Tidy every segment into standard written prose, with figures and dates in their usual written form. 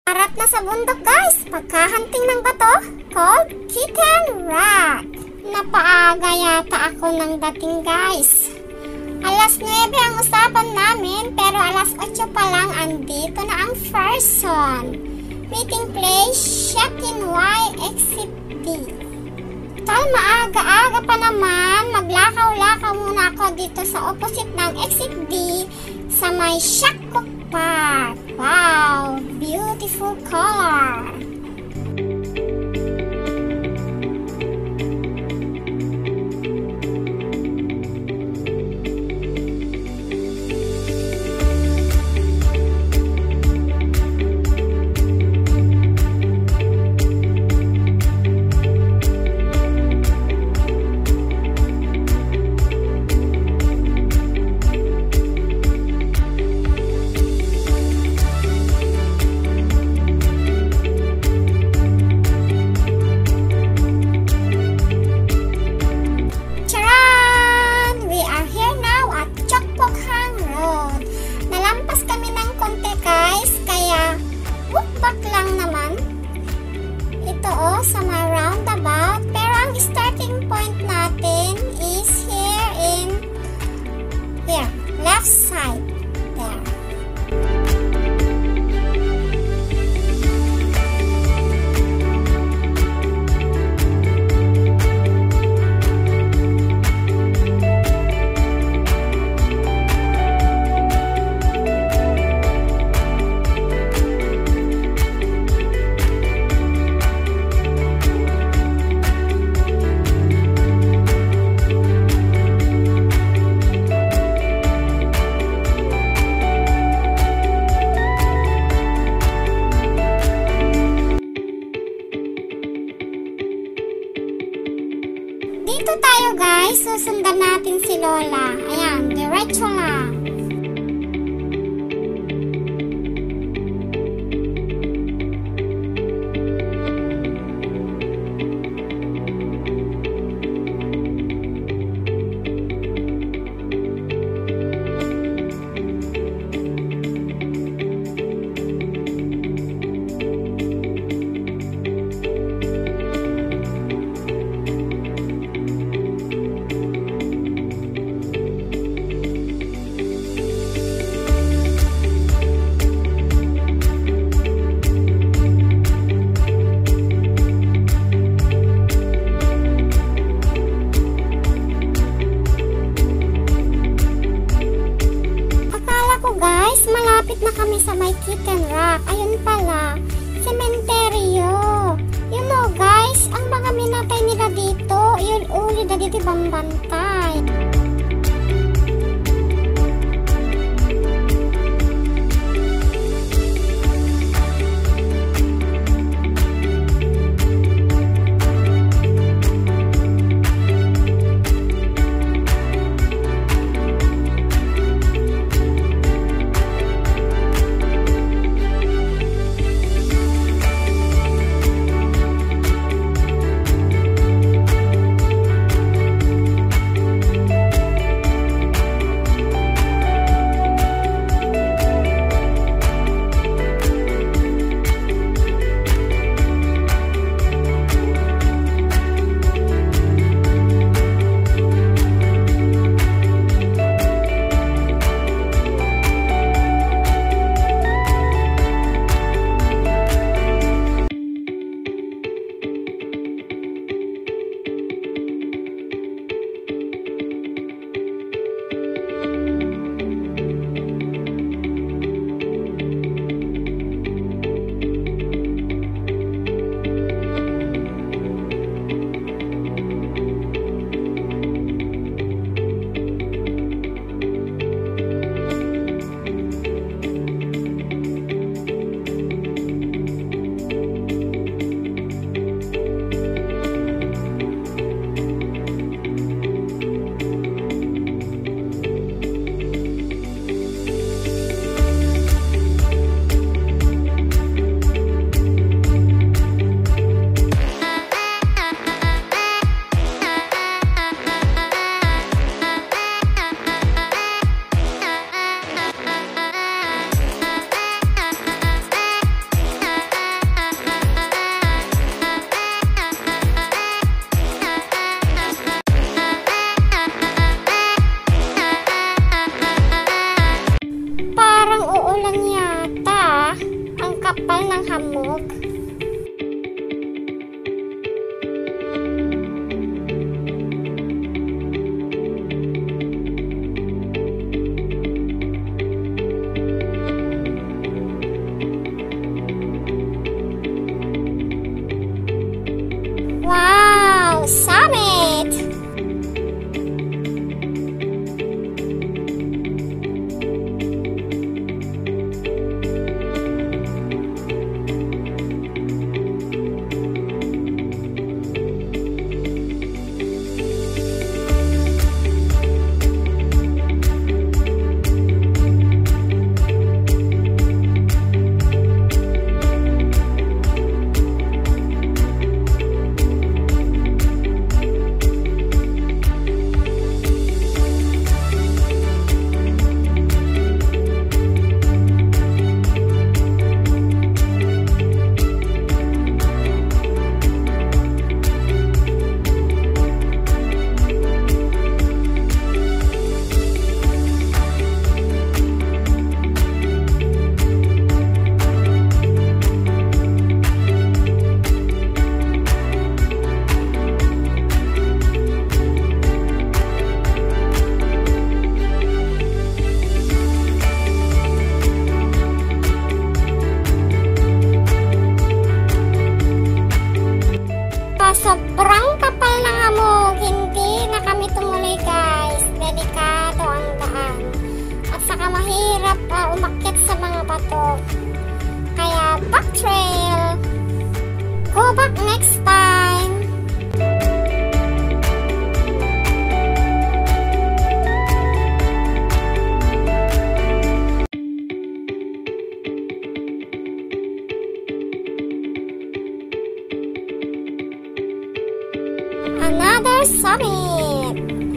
Harap na sa bundok guys, pagkahanting ng bato, called Kitten Rock. Napaaga yata ako ng dating guys. Alas 9 ang usapan namin, pero alas 8 pa lang andito na ang person. Meeting place, check-in Y, exit D. Tal maaga-aga pa naman, maglakaw-lakaw muna ako dito sa opposite ng exit D sa may Shakuk Park. Wow, beautiful color. Sa mga roundabout, pero ang starting point natin is here left side there. Dito tayo guys, susundan natin si Lola. Ayan, diretso lang. Malapit na kami sa may Kitten Rock. Ayun pala, sementeryo. You know guys, ang mga minatay nila dito, yun uli na dito bambantay. kapal ng hamog. Wow! Summit! Sobrang kapal ng hamog, hindi na kami tumuloy guys. Delikado ang daan. At saka mahirap umakyat sa mga bato. Kaya back trail. Go back next time. Another summit.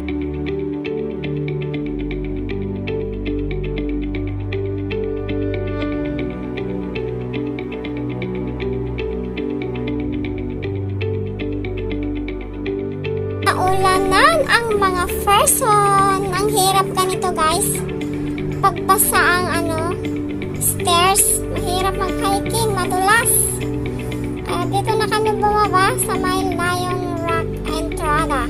Naulanan ang mga person. Ang hirap ganito guys. Pagbasa ang stairs, mahirap mag-hiking, madulas. Dito na kami bumaba sa may Lion Rock entrada.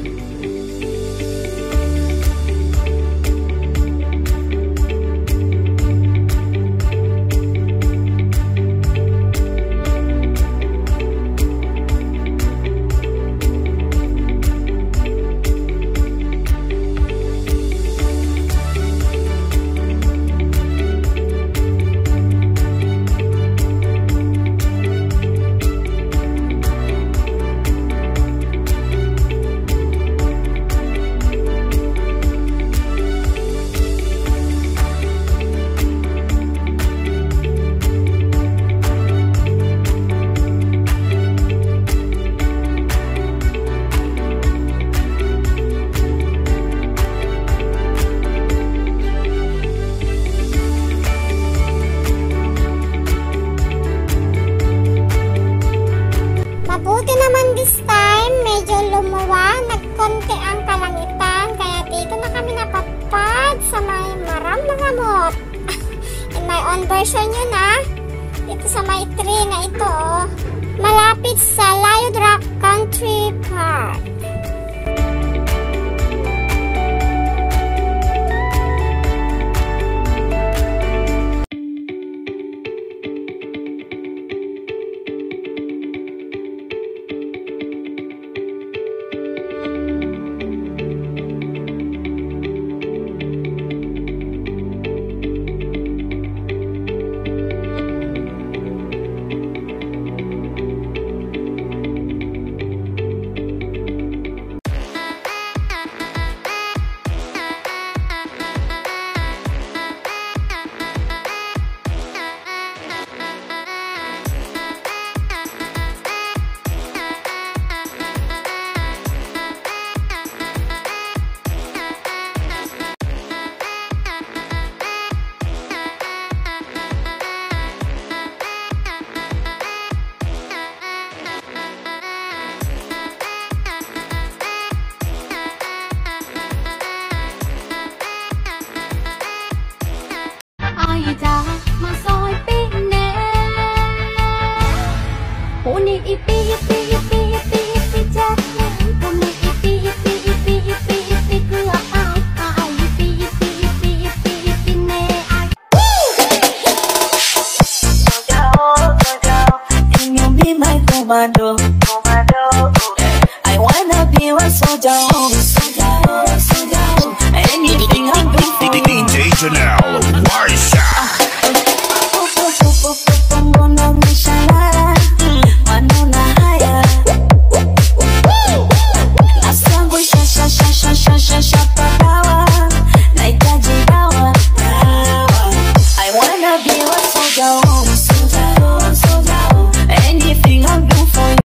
Mabuti naman this time, medyo lumuwa, nagkonti ang kalangitan, kaya dito na kami napapad sa may maram ng gamot. In my own version yun dito sa may tree na ito, malapit sa Lion Rock Country Park. Commando, I wanna be a soldier, soldier, soldier. Anything I'm doing. DJ Janelle, why